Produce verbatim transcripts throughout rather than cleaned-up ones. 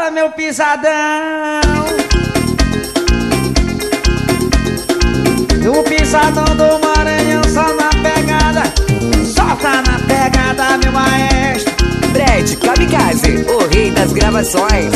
Bora, meu pisadão. O pisadão do Maranhão só na pegada. Solta na pegada, meu maestro. Brad Kamikaze, o rei das gravações.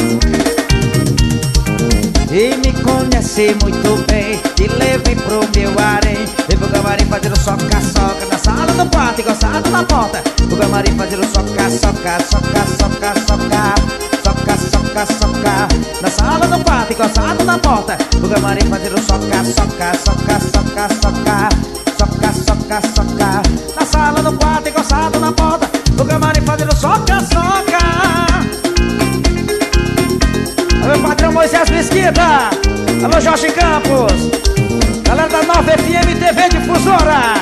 E me conhece muito bem, te levei pro meu harém. Vem pro camarim fazendo soca-soca na sala do quarto e gostado na porta. O camarim fazendo soca-soca, soca-soca, soca. Soca, soca, soca na sala do quarto e gostado na porta. O camarim fazendo soca, soca, soca, soca, soca. Soca, soca, soca na sala do quarto e gostado na porta. O camarim fazendo soca, soca. Meu patrão Moisés Mesquita, alô Jorge Campos, galera da nova F M T V Difusora.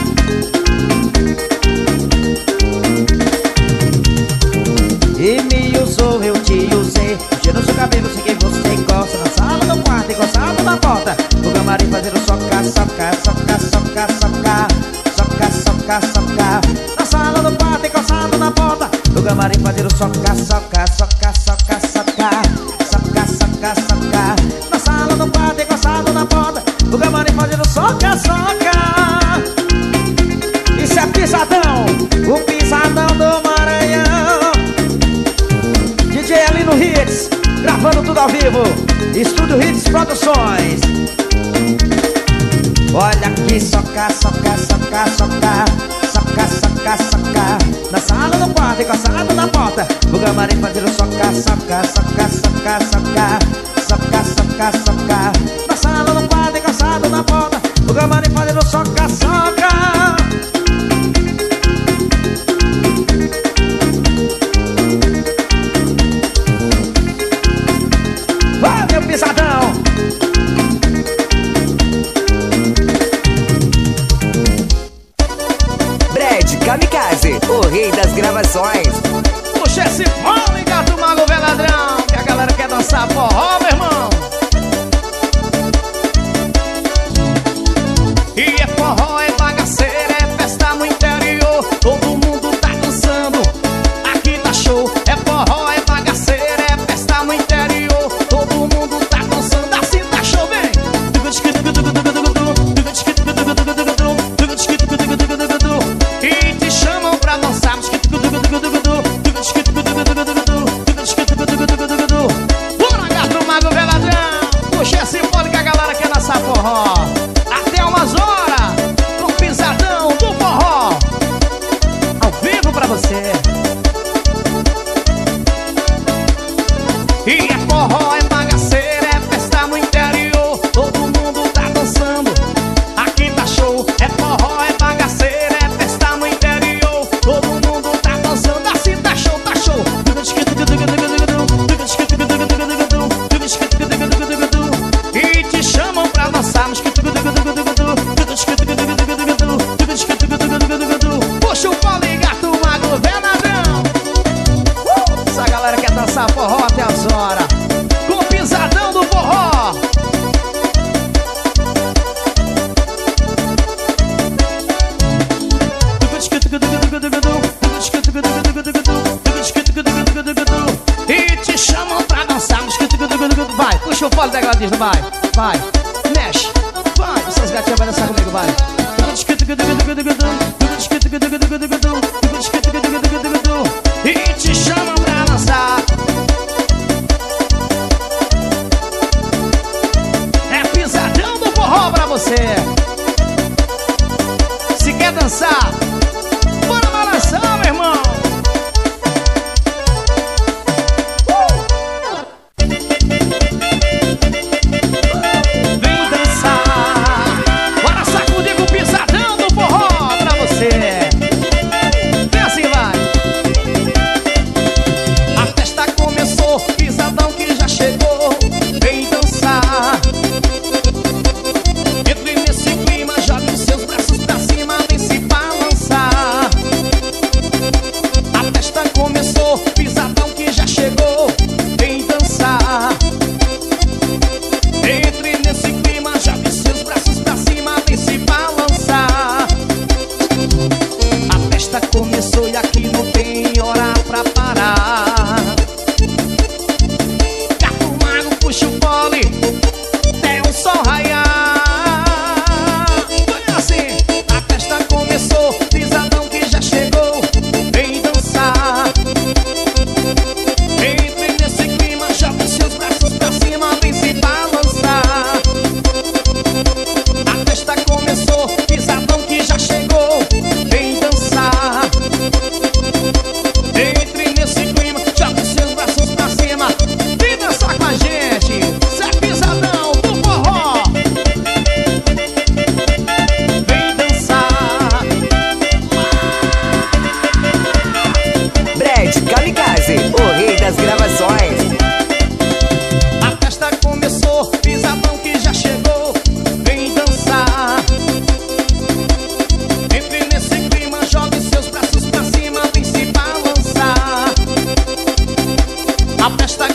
E me usou, eu te usei, mexendo no seu cabelo, sei que você gosta. Na sala do quarto e gostado na porta. O camarim fazendo soca, soca, soca, soca, soca. Soca, soca, soca na sala do quarto e gostado na porta. O camarim fazendo soca, soca, soca, soca, soca. Soca, soca, soca na sala do quarto e gostado na porta. O camarim fazendo soca, soca. Isso é pisadão, o pisadão do Maranhão. D J ali no Hits, gravando tudo ao vivo. Estúdio Hits Produções. Olha aqui, soca, soca, soca, soca. Soca, soca, soca na sala do quarto e gostado na porta. O camarim fazendo soca, soca, soca, soca, soca. Soca, soca, soca na sala do quarto e gostado na porta. O camarim fazendo soca, soca. Vai, meu pisadão. Brad Kamikaze, o rei das gravações. Puxa esse fone, gato mago veladrão, que a galera quer dançar forró, meu irmão. E é forró, é bagaceira, é festa no interior. Todo mundo tá dançando, aqui tá show. É forró, é bagaceira, é festa no interior. Todo mundo tá dançando, assim tá show, vem. E te chamam pra dançar. Bora, gato mago veladrão, puxa esse fone que a galera quer dançar forró. Até umas horas, com o pisadão do forró, ao vivo pra você. E é forró, é bagaceira, é festa no interior. Todo mundo tá dançando, aqui tá show. É forró, é bagaceira, é festa no interior. Todo mundo tá dançando, assim tá show, tá show. E te chamam pra dançar. Puxa o pole, gato mago veladrão. uh! Essa galera quer dançar forró até as horas, com o pisadão do forró. E te chamam pra dançar. Vai, puxa o pole, degladista, vai, vai, mexe, vai, essas gatinhas vai dançar comigo, vai. E te chamam pra dançar. É pisadão do forró pra você. Se quer dançar, bora balançar, meu irmão. Vem dançar, bora sacudir com o pisadão do forró pra você. Vem assim, vai. A festa começou, pisadão que já chegou. Vem dançar. Entre nesse clima, jogue os seus braços pra cima, vem se balançar.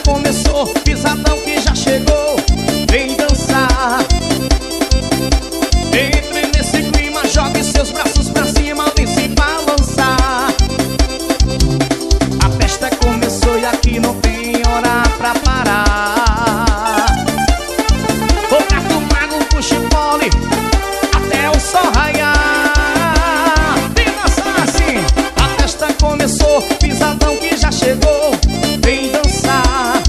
começou, pisadão que já chegou. Vem dançar. Entre nesse clima, jogue seus braços pra cima, vem se balançar. A festa começou e aqui não tem hora pra parar. O gato mago puxa e pole até o sol raiar. Vem dançar assim. A festa começou, pisadão que já chegou. Vem dançar.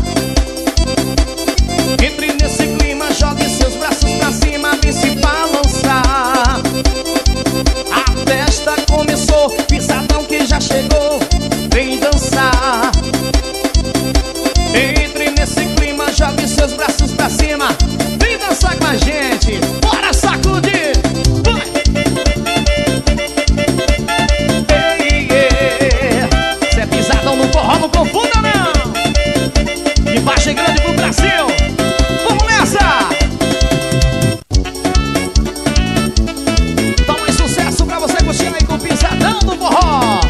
Entre nesse clima, jogue seus braços pra cima, vem se balançar. A festa começou, pisadão que já chegou. Vem dançar. Entre nesse clima, jogue seus braços pra cima, vem dançar com a gente. Bora sacudir. Ei, ei. Se é pisadão no forró, não confunda não. De baixo e grande pro Brasil. Vamos nessa. Toma um sucesso pra você curtir aí com o pisadão no forró.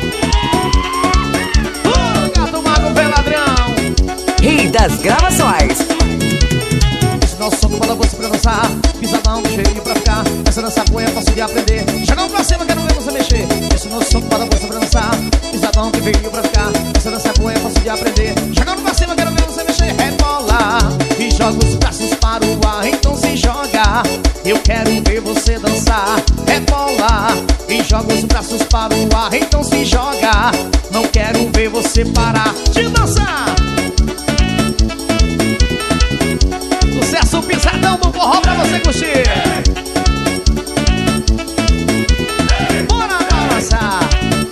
O gato mago vem ladrão. Rei das gravações. Esse nosso som que manda você pra dançar. Pisadão cheio pra ficar. Essa dança boa eu posso de aprender. Joga pra cima, quero ver você mexer. Esse nosso som que manda você pra dançar. Pisadão que veio pra ficar. Essa dança boa eu posso de aprender. Joga pra cima, quero ver você mexer. Rebola e joga os braços para o ar. Então se joga, eu quero ver você dançar. Rebola e joga os braços para o ar. Então se joga, não quero ver você parar de dançar. Sucesso pisadão do forró pra você curtir. Bora balançar.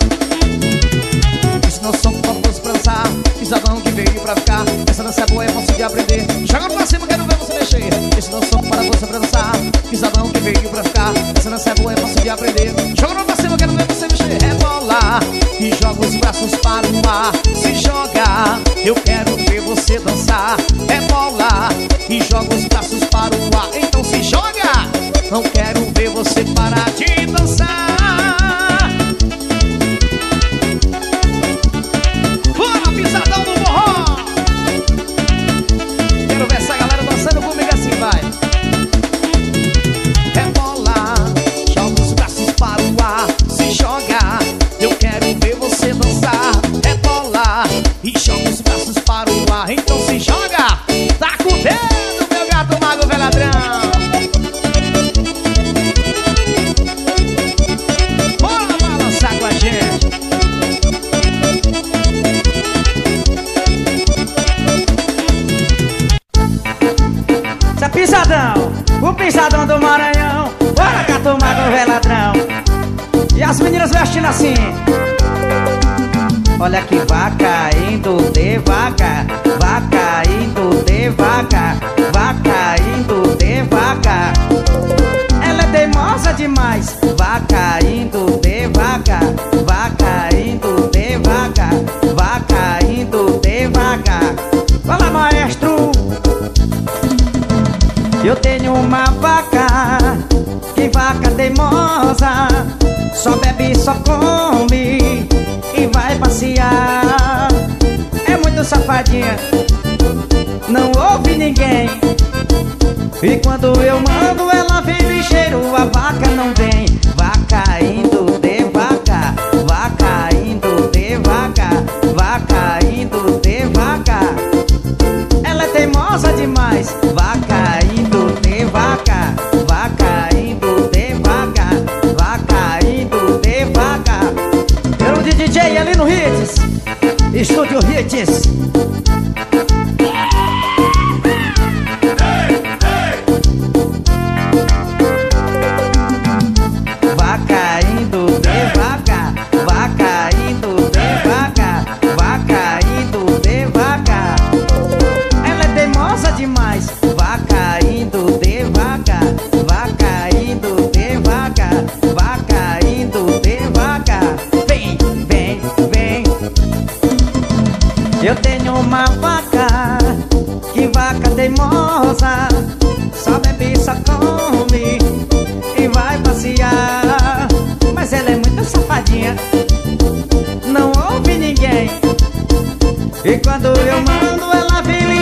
Esse nosso som que você pra dançar. Pisadão que veio pra ficar. Essa dança é boa, eu posso de aprender. Joga pra cima, quero ver você mexer. Esse nosso som para você pra dançar. Pisadão que veio pra ficar. Essa dança é boa, eu posso de aprender. Joga pra cima, quero ver você mexer. Rebola e joga os braços para o ar. Se joga, eu quero ver você dançar. Rebola e joga os braços para o ar. Então se joga, não quero ver você parar de dançar. Bora, pisadão do forró. Quero ver essa galera dançando comigo assim, vai. Rebola, joga os braços para o ar. Se joga, eu quero ver você dançar. Rebola e joga os braços para o ar. Então se joga, tá com o dedo, meu gato mago velho ladrão. Bora balançar com a gente. Isso é pisadão, o pisadão do Maranhão. Bora, gato mago velho ladrão. E as meninas vestindo assim. Olha que vai caindo devagar, vai caindo devagar, vai caindo devagar. Ela é teimosa demais, vai caindo devagar, vai caindo devagar, vai caindo devagar. Fala, maestro. Eu tenho uma vaca, que vaca teimosa, só bebe, só come e vai passear. É muito safadinha, não ouve ninguém. E quando eu mando ela vem ligeiro, a vaca não vem. Vai caindo devagar, vai caindo devagar, vai caindo devagar. Ela é teimosa demais, vai caindo devagar, vai caindo devagar, vai caindo devagar. Eu de D J ali no Hits, Estúdio Hits. Vai caindo devagar, vai caindo devagar, vai caindo devagar. Ela é teimosa demais, vai caindo devagar, vai caindo devagar, vai caindo devagar. Vem, vem, vem. Eu tenho uma vaca, que vaca teimosa, só bebe, só come e vai passear. Mas ela é muito safadinha, não ouve ninguém. E quando eu mando ela vem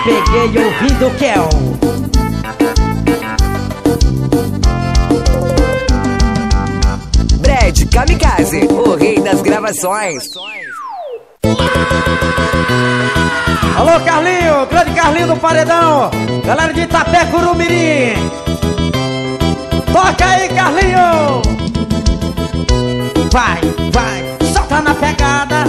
peguei ouvindo Kel. Brad Kamikaze, o rei das gravações. Alô, Carlinho, grande Carlinho do Paredão. Galera de Itapé, Curumirim. Toca aí, Carlinho. Vai, vai, solta na pegada.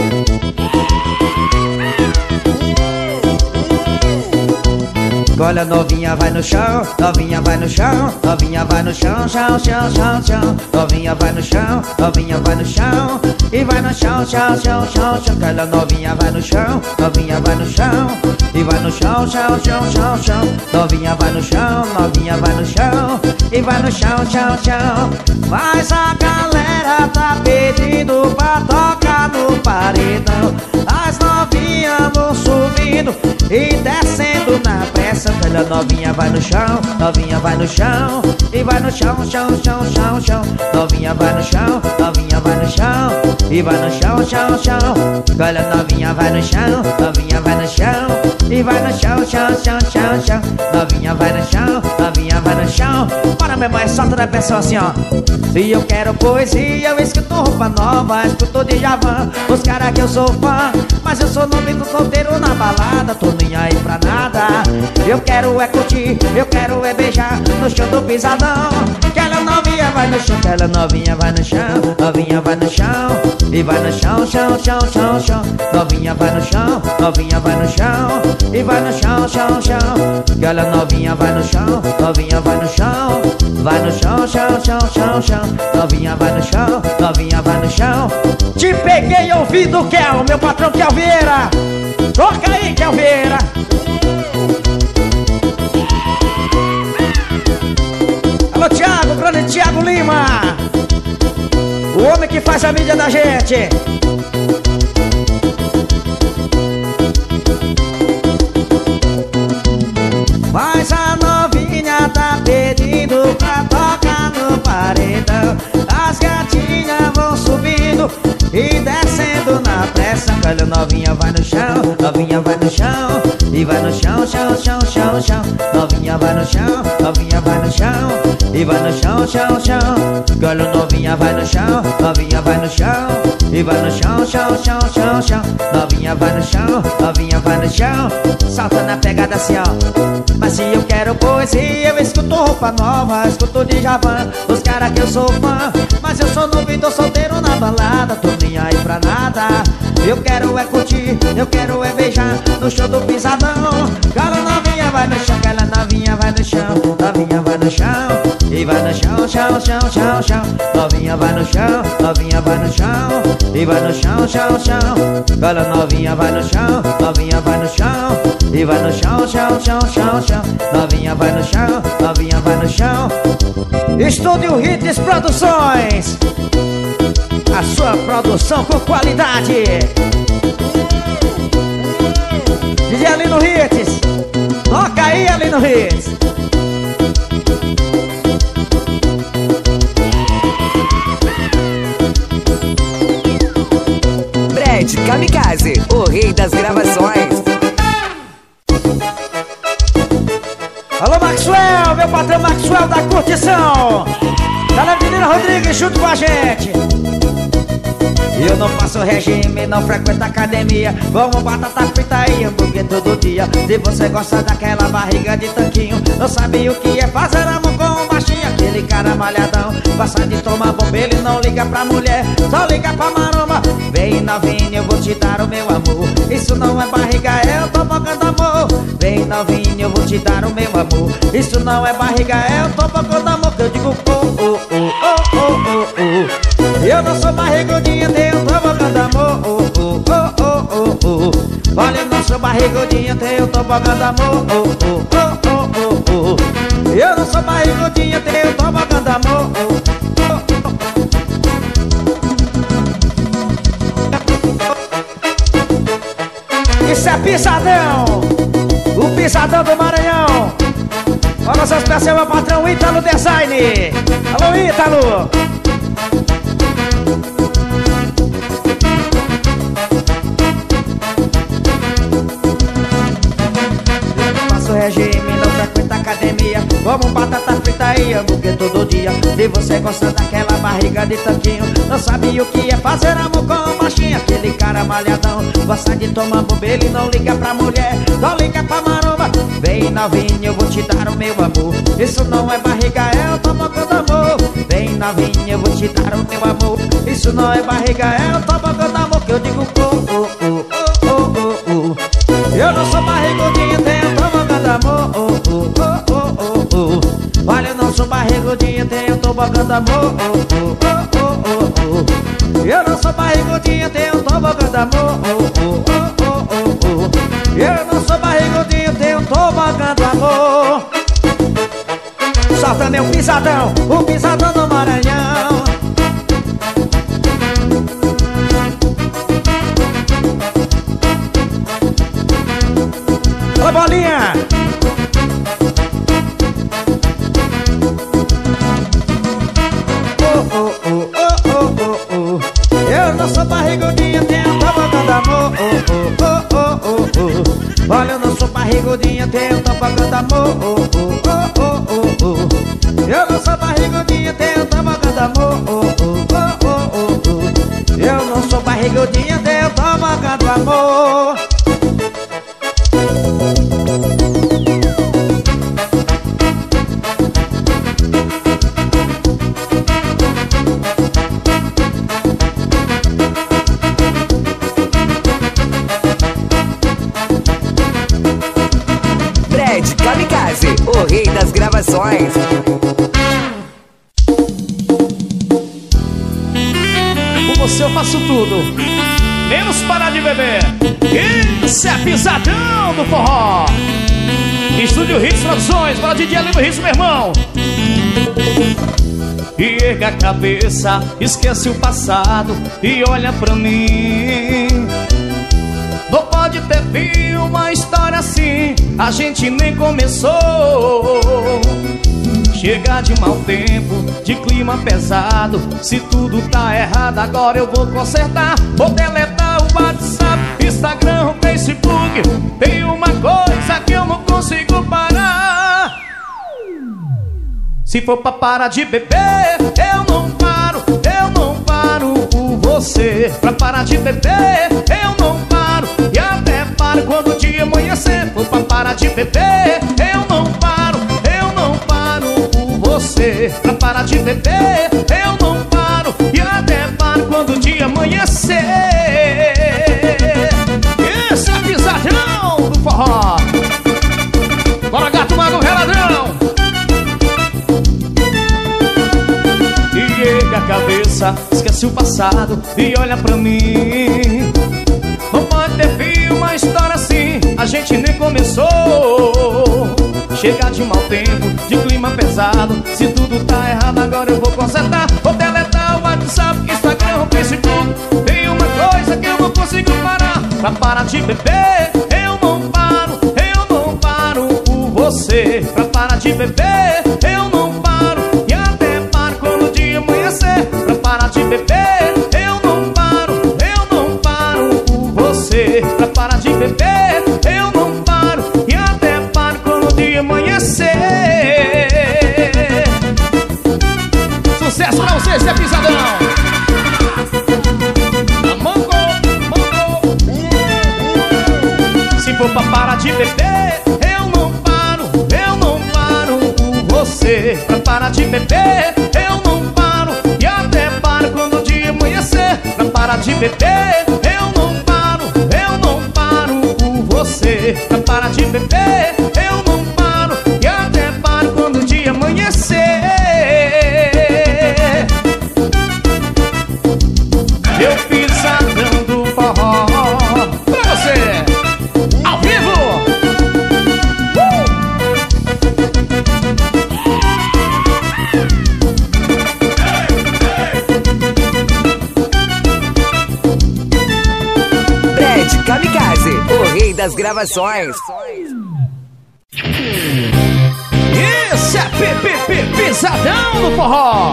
Olha, novinha vai no chão, novinha vai no chão, novinha vai no chão, chão, chão, chão, chão. Novinha vai no chão, novinha vai no chão, e vai no chão, chão, chão, chão, chão. Olha, novinha vai no chão, novinha vai no chão, e vai no chão, chão, chão, chão, chão. Novinha vai no chão, novinha vai no chão, e vai no chão, chão, chão. Mas a galera tá pedindo pra tocar no paredão. As novinhas vão subindo e descendo na pressa. Olha, novinha vai no chão, novinha vai no chão, e vai no chão, chão, chão, chão, chão. Novinha vai no chão, novinha vai no chão, e vai no chão, chão, chão. Olha, novinha vai no chão, novinha vai no chão, e vai no chão, chão, chão, chão, chão. Novinha vai no chão, novinha vai no chão. Bora, minha mãe, solta da pessoa assim, ó. Se eu quero poesia, eu escuto roupa nova, escuto Djavan, os caras que eu sou fã. Mas eu sou novinho, solteiro na balada, tô nem aí pra nada. Eu quero é curtir, eu quero é beijar no chão do pisadão. Aquela novinha vai no chão, aquela novinha vai no chão, novinha vai no chão, e vai no chão, chão, chão, chão, chão. Novinha vai no chão, novinha vai no chão, e vai no chão, chão, chão. Aquela novinha vai no chão, novinha vai no chão, vai no chão, chão, chão, chão, chão. Novinha vai no chão, novinha vai no chão. Te peguei ouvindo Kel, meu patrão Kel Vieira. Toca aí, Kel Vieira. Alô, Thiago, grande Thiago Lima, o homem que faz a mídia da gente. Mas a novinha tá pedindo pra tocar no paredão. As gatinhas vão subindo e descendo na pressa. Olha, novinha vai no chão, novinha vai no chão, e vai no chão, chão, chão, chão, chão. Novinha vai no chão, novinha vai no chão, e vai no chão, chão, chão. Olha, novinha vai no chão, novinha vai no chão, e vai no chão, chão, chão, chão, chão. Novinha vai no chão, novinha vai no chão. Salta na pegada assim, ó. Mas se eu quero poesia, eu escuto roupa nova, escuto Djavan, os caras que eu sou fã. Mas eu sou novo e tô solteiro na balada, tô nem aí pra nada. Eu quero é curtir, eu quero é beijar no show do pisadão. Aquela novinha vai no chão, aquela novinha vai no chão, novinha vai no chão, e vai no chão, chão, chão, chão, chão. Novinha vai no chão, novinha vai no chão, e vai no chão, chão, chão. Aquela novinha vai no chão, novinha vai no chão, e vai no chão, chão, chão, chão, chão. Novinha vai no chão, novinha vai no chão. Estúdio Hits Produções, a sua produção com qualidade. D J Alino Hits, toca aí, Alino Hits. Brad Kamikaze, o rei das gravações. Alô, Maxwell, meu patrão Maxwell da curtição. Galera de Nina Rodrigues junto com a gente. Eu não faço regime, não frequento academia, como batata frita e hambúrguer todo dia. Se você gosta daquela barriga de tanquinho, não sabe o que é fazer amor com um baixinho. Aquele cara malhadão, gosta de tomar bombeiro e não liga pra mulher, só liga pra maromba. Vem novinho, eu vou te dar o meu amor. Isso não é barriga, eu tô bocando amor. Vem novinho, eu vou te dar o meu amor. Isso não é barriga, eu tô bocando amor. Que eu digo oh, oh, oh, oh, oh, oh. Eu não sou barrigudinha, eu tô bocando amor. Oh, oh, oh, oh, oh, oh. Olha, eu não sou barrigudinha, eu tô bocando amor. Oh, oh, oh, oh, oh, oh. Eu não sou barrigudinha, eu tô bocando amor. Oh, oh, oh. Isso é pisadão, o pisadão do Maranhão. Olha nossa especial, meu patrão Ítalo Design. Alô, Ítalo. como batata frita e hambúrguer todo dia. E você gosta daquela barriga de tanquinho, não sabe o que é fazer amor com uma machinha. Aquele cara malhadão, gosta de tomar bobeira e não liga pra mulher, não liga pra maromba. Vem novinho, eu vou te dar o meu amor. Isso não é barriga, é o tobogã do amor. Vem novinho, eu vou te dar o meu amor. Isso não é barriga, é o tobogã do amor. Que eu digo oh, oh, oh, oh, oh, oh, oh. Eu não sou barrigudinho, tenho tobogã do amor. Oh, oh, oh, oh, oh, oh. Olha, eu não sou barrigudinho, tenho tobogã do amor. Oh, oh, oh, oh, oh, oh. Eu não sou barrigudinho, tenho tobogã do amor. Oh, oh, oh, oh, oh, oh. Eu não sou barrigudinho, tenho tobogã do amor. Solta meu pisadão, o pisadão do Maranhão. Oi, bolinha! Oh, oh, oh, oh, oh, oh, oh. Eu não sou barrigudinha, tenho tobogã do amor. Oh, oh, oh, oh, oh, oh. Olha, eu não sou barrigudinha, tenho tobogã do amor. Oh, oh, oh, oh, oh, oh. Eu não sou barrigudinha, tenho tobogã do amor. Oh, oh, oh, oh, oh, oh. Eu não sou barrigudinha, tenho tobogã do amor. Fred Kamikaze, o rei das gravações. Por você eu faço tudo, menos parar de beber. Esse é pisadão do forró. Estúdio Hits Produções, para D J Lima Hits, meu irmão. E erga a cabeça, esquece o passado e olha pra mim. Não pode ter fim uma história assim, a gente nem começou. Chega de mau tempo, de clima pesado. Se tudo tá errado, agora eu vou consertar. Vou deletar o WhatsApp, Instagram, Facebook. Tem uma coisa que eu não consigo parar. Se for pra parar de beber, eu não paro, eu não paro por você. Pra parar de beber, eu não paro, e até paro quando o dia amanhecer. For pra parar de beber, eu não paro, eu não paro por você. Pra parar de beber, eu não paro, e até paro quando o dia amanhecer. Esse é pisadão do forró. Bora, gato mago reladrão. E erga a cabeça, esquece o passado e olha pra mim. Não pode ter fim uma história assim, a gente nem começou. Chega de mau tempo, de clima pesado. Se tudo tá errado, agora eu vou consertar. Vou deletar o WhatsApp, Instagram, o Facebook. Tem uma coisa que eu não consigo parar. Pra parar de beber, eu não paro, eu não paro por você. Pra parar de beber, eu não paro, e até paro quando o dia amanhecer. Pra parar de beber, eu não paro, eu não paro por você. Pra parar de beber, eu não paro, e até paro quando o dia amanhecer. Sucesso pra vocês, é pisadão. Se for pra parar de beber, eu não paro, eu não paro por você. Pra parar de beber, eu não paro, e até paro quando o dia amanhecer. Pra parar de beber, eu não paro, eu não paro por você. Pra parar de beber, eu não paro, e até paro quando o dia amanhecer. Eu pisadão do forró pra você, ao vivo. Fred Kamikaze, o rei das gravações. Esse é P P P pisadão do forró.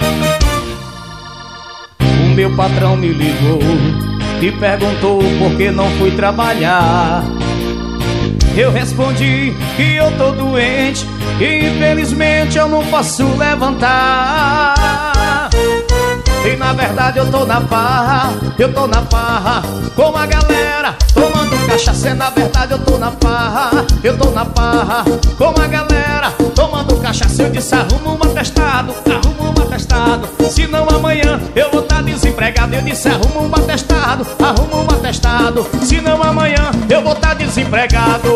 O meu patrão me ligou e perguntou por que não fui trabalhar. Eu respondi que eu tô doente e infelizmente eu não posso levantar. E na verdade eu tô na farra, eu tô na farra com a galera tomando cachaça. E na verdade eu tô na farra, eu tô na farra com a galera tomando cachaça. Eu disse arruma um atestado, arruma um atestado, senão amanhã eu vou estar desempregado. Eu disse arruma um atestado, arruma um atestado, senão amanhã eu vou estar desempregado.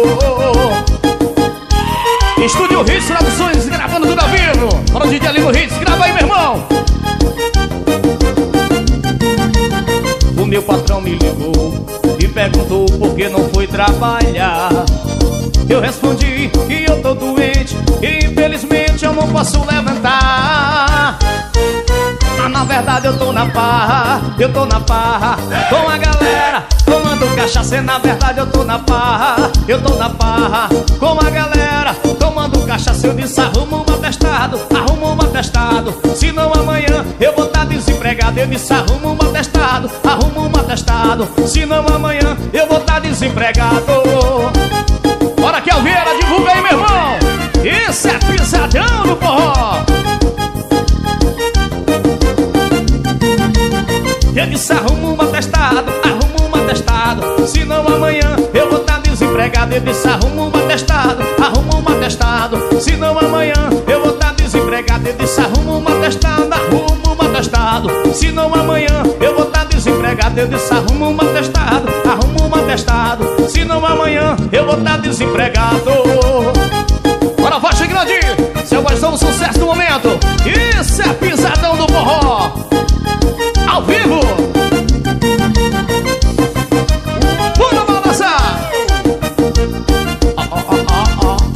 Estúdio Hits Traduções, gravando tudo ao vivo. Para o D J Lino Hits, grava aí, meu irmão. O meu patrão me ligou e perguntou por que não foi trabalhar. Eu respondi que eu tô doente e infelizmente eu não posso levantar. Mas na verdade eu tô na farra, eu tô na farra com a galera tomando cachaça. E na verdade eu tô na farra, eu tô na farra com a galera tomando cachaça. Eu disse arruma um atestado, arruma um atestado, senão amanhã eu vou estar desempregado. Eu disse arruma um atestado, arruma um atestado, senão amanhã eu vou estar desempregado. Bora que Alveira, divulga aí, meu irmão. Isso é pisadão no forró. Eu disse arruma um atestado, arruma um atestado, senão amanhã eu vou estar desempregado. Eu disse arruma um atestado, arruma um atestado, senão amanhã eu vou estar desempregado. Eu disse arruma um atestado, arruma um atestado, senão amanhã eu vou estar desempregado. Eu disse arruma um atestado, arruma um atestado, senão amanhã eu vou estar desempregado. Bora, voz grande, seu vozão, sucesso do momento. Isso é pisadão do forró ao vivo. Bora balançar. Oh, oh, oh, oh, oh.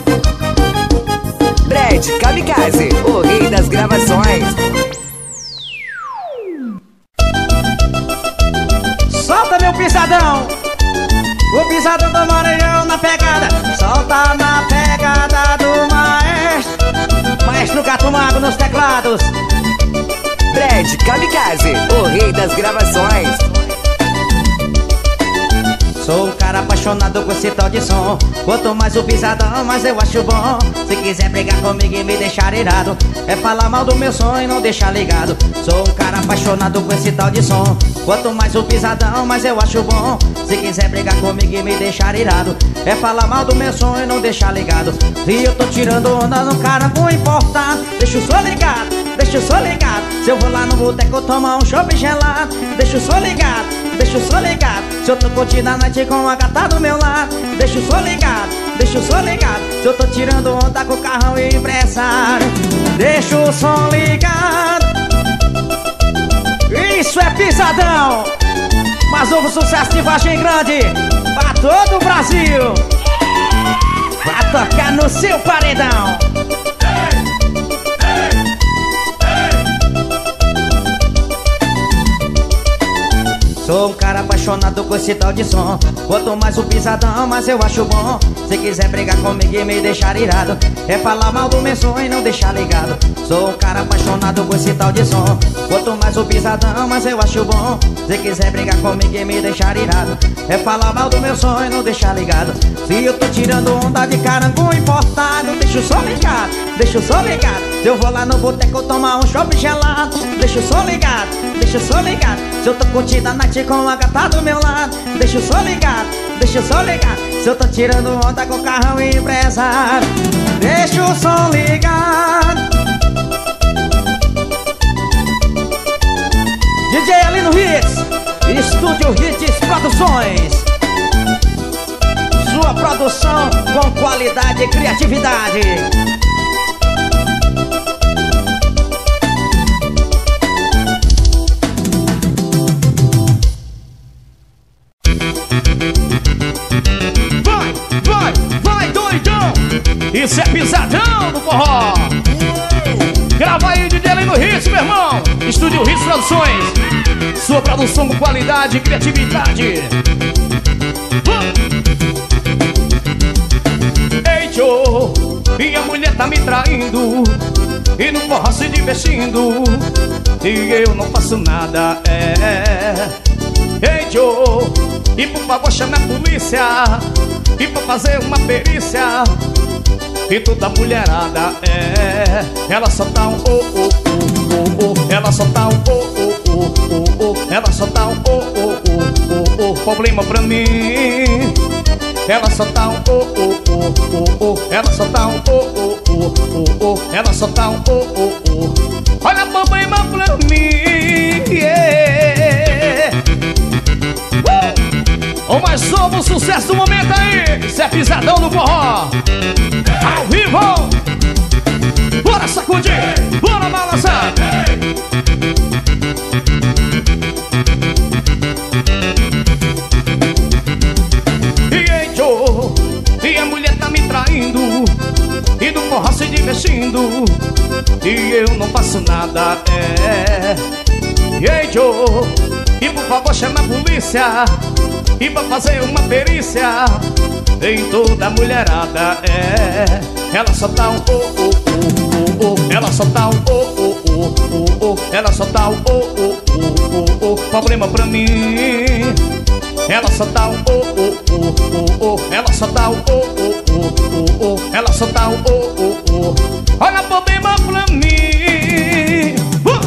Brad Kamikaze, o rei das gravações. Solta meu pisadão, o pisadão do Maranhão na pegada. Solta na pegada do maestro, Maestro Catumado nos teclados. Brad Kamikaze, o rei das gravações. Sou um cara apaixonado com esse tal de som. Quanto mais o pisadão, mais eu acho bom. Se quiser brigar comigo e me deixar irado, é falar mal do meu som e não deixar ligado. Sou um cara apaixonado com esse tal de som. Quanto mais o pisadão, mais eu acho bom. Se quiser brigar comigo e me deixar irado, é falar mal do meu som e não deixar ligado. E eu tô tirando onda no cara muito importado. Deixa o som ligado, deixa o som ligado. Se eu vou lá no boteco tomar um chopp gelado, deixa o som ligado, deixa o som ligado. Se eu tô curtindo a noite com a gata do meu lado, deixa o som ligado, deixa o som ligado. Se eu tô tirando onda com o carrão e empresário, deixa o som ligado. Isso é pisadão, mas novo sucesso de Vargem Grande pra todo o Brasil. Vai tocar no seu paredão. Sou um cara apaixonado com esse tal de som. Quanto mais o pisadão, mais eu acho bom. Se quiser brigar comigo e me deixar irado, é falar mal do meu som e não deixar ligado. Sou um cara apaixonado com esse tal de som. Quanto mais o pisadão, mais eu acho bom. Se quiser brigar comigo e me deixar irado, é falar mal do meu som e não deixar ligado. Se eu tô tirando onda de carangu importado, deixa o som ligado, deixa o som ligado. Se eu vou lá no boteco tomar um chopp gelado, deixa o som ligado, deixa o som ligado. Se eu tô curtindo a noite com a gata do meu lado, deixa o som ligado, deixa o som ligado. Se eu tô tirando onda com o carrão e empresário, deixa o som ligado. D J Lino Hits, Estúdio Hits Produções. Sua produção com qualidade e criatividade. Vai, vai, vai, doidão! Isso é pisadão do forró! Grava aí, D J Lino Hits, meu irmão! Estúdio Hits Produções. Sua produção com qualidade e criatividade. Ei, Joe, minha mulher tá me traindo e no forró se divertindo, e eu não faço nada, é. Ei, Joe, e por favor chame a polícia, e pra fazer uma perícia. E toda mulherada é, ela só tá um oh, oh, oh, oh, oh. Ela só tá um oh, oh, oh, oh, oh. Ela só tá um oh, oh, oh, oh, oh. Problema pra mim. Ela só tá um oh, oh, oh, oh, oh. Ela só tá um oh, oh, oh, oh, oh. Ela só tá um oh, oh, oh. Olha problema pra mim, yeah. uh! O mais novo sucesso do momento aí, isso é pisadão do forró ao vivo. Bora sacudir, bora balançar. E aí, Joe, e a mulher tá me traindo, e do forró se divertindo, e eu não faço nada, é. E aí, Joe, e por favor chama a polícia, e pra fazer uma perícia. Em toda mulherada é, ela só tá um oh, oh, oh, oh, oh. Ela só tá um oh, oh, oh, oh, oh. Ela só tá um oh, oh, oh, oh, oh. Problema pra mim. Ela só tá um oh, oh, oh, oh, oh. Ela só tá um oh, oh, oh, oh, oh. Ela só tá um oh, oh, oh. Olha problema pra mim. uh!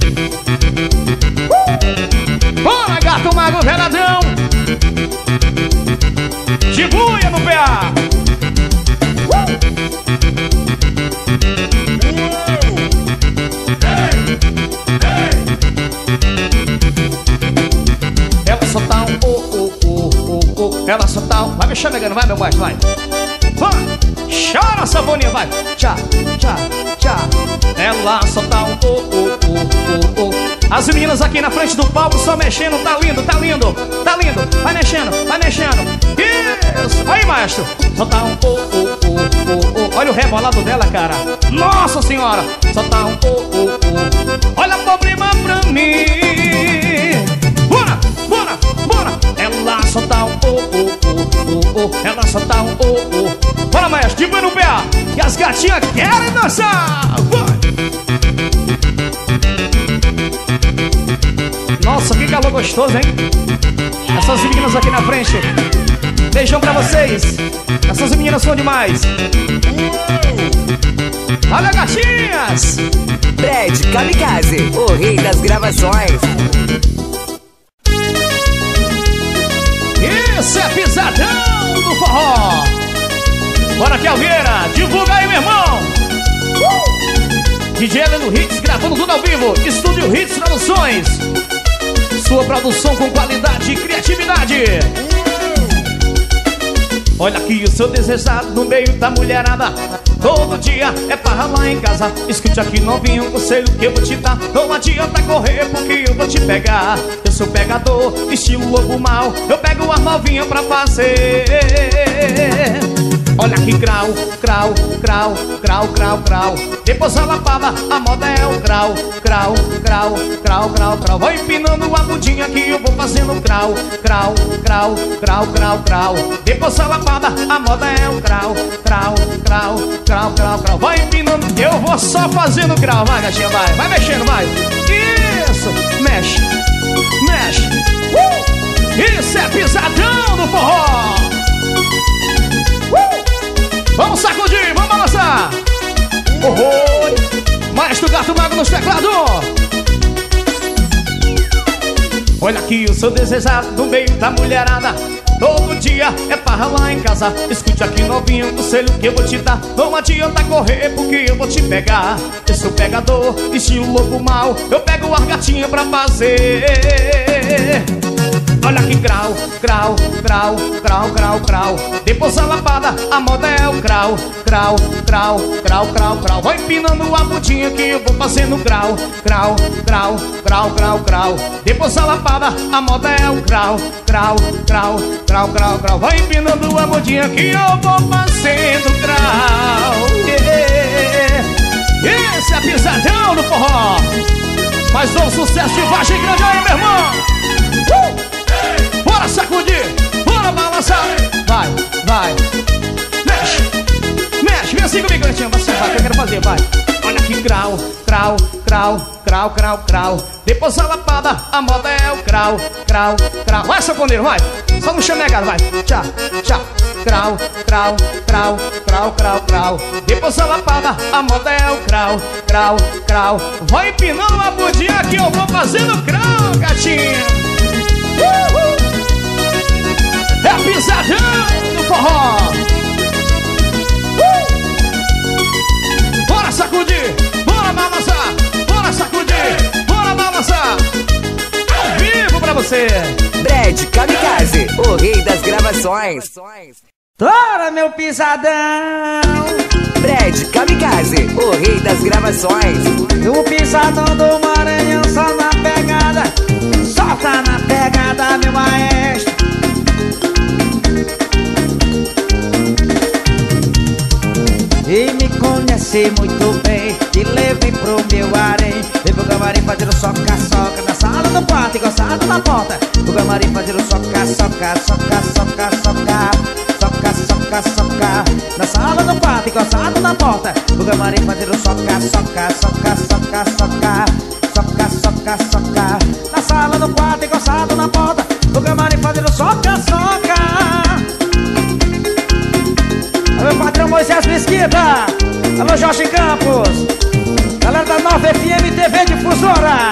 Uh! Bora, gato magro veladão, de buia no P A. uh! Ela só tá um oh, oh, oh, oh, oh. Ela só tá um... Vai mexer, negando, vai meu baixo, vai. Vai, chora, Saboninha, vai. Tchá, tchá, tchá. Ela só tá um oh, oh, oh, oh, oh. As meninas aqui na frente do palco só mexendo, tá lindo, tá lindo, tá lindo. Vai mexendo, vai mexendo. Isso, aí, maestro. Só tá um oh, oh, oh, oh, oh. Olha o rebolado dela, cara. Nossa senhora. Só tá um oh, oh, oh. Olha o problema pra mim. Bora, bora, bora. Ela só tá um oh, oh, oh, oh, oh. Ela só tá um oh, oh. Bora, maestro, de no P A. E as gatinhas querem dançar. Vai. Nossa, que calor gostoso, hein? Essas meninas aqui na frente. Beijão pra vocês. Essas meninas são demais. Olha, gatinhas. Brad Kamikaze, o rei das gravações. Isso é pisadão do forró. Bora, Kelvieira, divulga aí, meu irmão. uh! D J Heleno Hits, gravando tudo ao vivo. Estúdio Hits Produções. Sua produção com qualidade e criatividade. Olha aqui o seu desejado no meio da mulherada. Todo dia é farra lá em casa. Escute aqui, novinho, o conselho que eu vou te dar. Não adianta correr porque eu vou te pegar. Eu sou pegador, estilo lobo mal. Eu pego a novinha pra fazer. Olha que grau, grau, grau, grau, grau, grau. Depois a lapada, a moda é o grau, grau, grau, grau, grau, grau. Vai empinando a bundinha que eu vou fazendo grau, grau, grau, grau, grau, grau. Depois a lapada, a moda é o grau, grau, grau, grau, grau, grau. Vai empinando, eu vou só fazendo grau. Vai, gatinha, vai, vai mexendo, vai. Isso, mexe, mexe. uh! Isso é pisadão do forró. uh! Vamos sacudir, vamos balançar. Oh, oh. Maestro Gato Mago nos teclados. Olha aqui o seu desejado no meio da mulherada. Todo dia é farra lá em casa. Escute aqui, novinho, o conselho que eu vou te dar. Não adianta correr porque eu vou te pegar. Eu sou pegador, estilo lobo mal. Eu pego a gatinha pra fazer. Olha que grau, grau, grau, grau, grau, grau. Depois a lapada, a moda é o grau, grau, grau, grau, grau, grau. Vai empinando a bundinha que eu vou fazendo grau, grau, grau, grau, grau, grau. Depois a lapada, a moda é o grau, grau, grau, grau, grau, grau. Vai empinando a bundinha que eu vou fazendo grau. Yeah. Esse é pisadão do forró. Mais um sucesso de Vargem Grande aí, meu irmão. Uh! Bora sacudir, bora balançar. Vai, vai. Mexe, mexe, vem assim comigo, Netinho. Você vai, que eu quero fazer, vai. Olha que grau, grau, crau, crau, crau, crau. Depois a lapada, a moda é o crau, crau, crau. Vai, sanfoneiro, vai. Só não chama negado, vai. Tchá, tchá. Crau, crau, crau, crau, crau, crau. Depois a lapada, a moda é o crau, crau, crau. Vai empinando uma budinha que eu vou fazendo crau, gatinha. Uhul. É pisadão no forró. Uh! Bora sacudir, bora balançar, bora sacudir, bora balançar. Ao vivo pra você. Brad Kamikaze, o rei das gravações. Tora, meu pisadão. Brad Kamikaze, o rei das gravações. O pisadão do Maranhão só na pegada. Solta na pegada, meu maestro. E me conhece muito bem, te levei pro meu harém. Vem pro camarim fazer o soca-soca na sala do quarto, encostado na porta. O camarim fazer o soca-soca, soca-soca, soca. Soca, soca, soca. Na sala do quarto, encostado na porta. O camarim fazer o soca, soca, soca, soca, soca. Soca, soca, soca. Na sala do quarto, encostado na porta. O camarim fazer o soca, soca. Meu patrão Moisés Mesquita, alô Jorge Campos, galera da nova F M T V Difusora.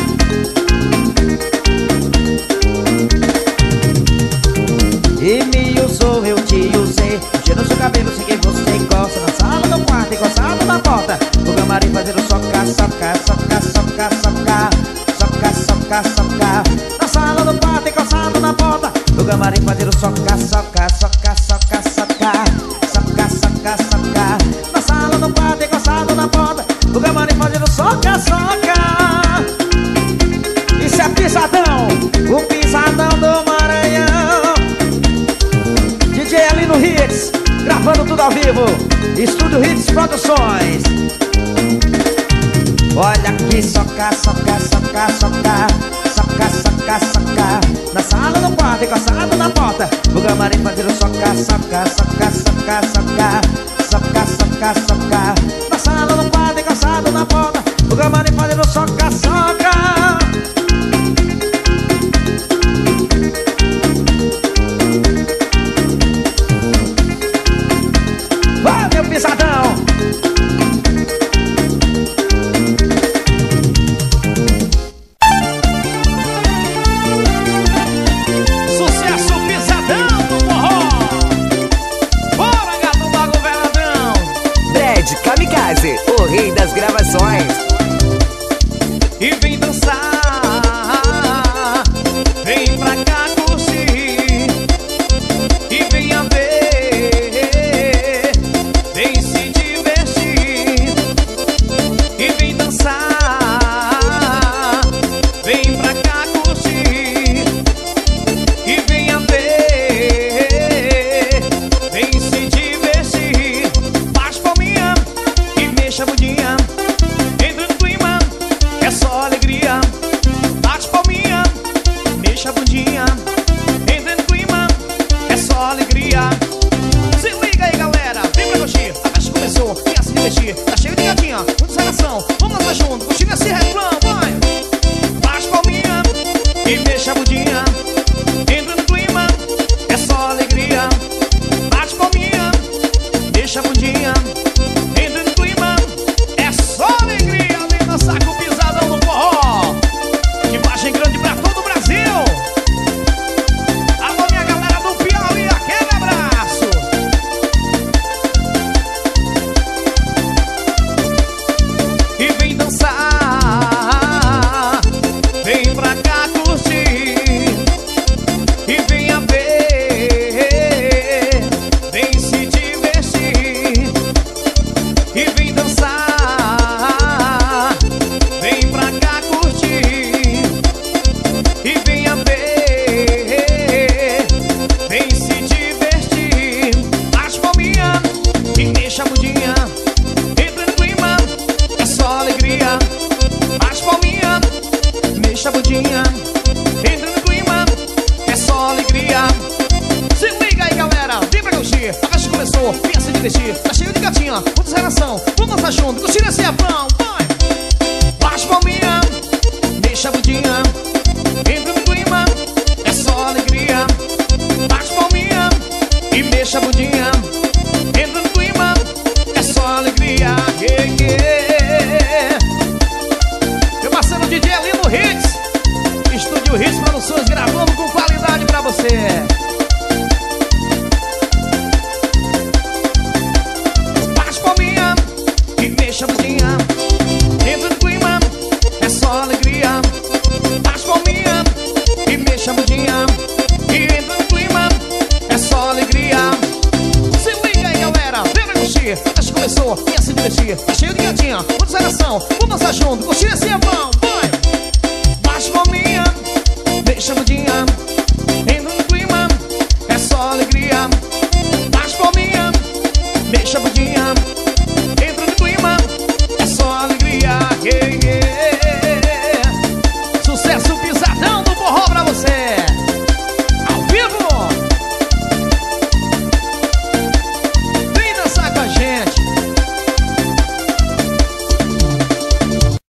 E me usou, eu te usei, mexendo no seu cabelo, sei que você gosta. Na sala do quarto, encostado na porta. O camarim fazendo soca, soca, soca, soca, soca. Soca, soca, soca. Na sala do quarto, encostado na porta. O camarim fazendo soca, soca, soca, soca, soca. Soca, soca, soca. Na sala do quarto, encostado na porta. O camarim fazendo soca, soca. Isso é pisadão, o pisadão do Maranhão. D J ali no Hits, gravando tudo ao vivo. Estúdio Hits Produções. Olha aqui, soca, soca, soca, soca. Soca, soca, soca. Na sala do quarto, encostado na porta. O camarim fazendo soca, soca, soca, soca, soca. Soca, soca, soca. Na sala do quarto, encostado na porta. O camarim fazendo soca, soca. Vai, meu pisadão. Sucesso pisadão do forró. Bora, gato da governadão. Brad Kamikaze, o rei das gravações. E vem dançar, vem pra cá curtir. E venha ver, vem se divertir. E vem dançar, vem pra cá curtir. E venha ver, vem se divertir. Baixa palminha e mexa a bundinha. Entra no clima, é só alegria. Bate palminha, mexa a bundinha. Entra no clima, é só alegria. Se liga aí, galera, vem pra curtir. A festa começou, vem a se divertir. Tá cheio de gatinha, muita seleção. Vamos lá junto, curtindo esse refrão, vai. Bate palminha e mexa a bundinha. Entra no clima, é só alegria. Bate palminha, mexa a bundinha. Entra no clima, é só alegria. Vem dançar com o pisadão do forró. Que margem grande pra todo o Brasil. Alô, minha galera do Piauí, aquele abraço. E vem dançar, vem pra cá curtir. E venha ver, vem se divertir. E vem dançar, vem pra cá curtir. E venha ver, vem se divertir. Bate palminha e mexa a bundinha. Entra no clima, é só alegria. Bate palminha, mexa a bundinha. Entra no clima, é só alegria. Se liga aí, galera, vem pra curtir. A festa começou, vem se divertir. Tá cheio de gatinha, muita relação. Vamos dançar junto, curtir esse refrão, vai. swing, tá cheio de gatinha, muita seleção. Vamos dançar junto, curtir esse amor.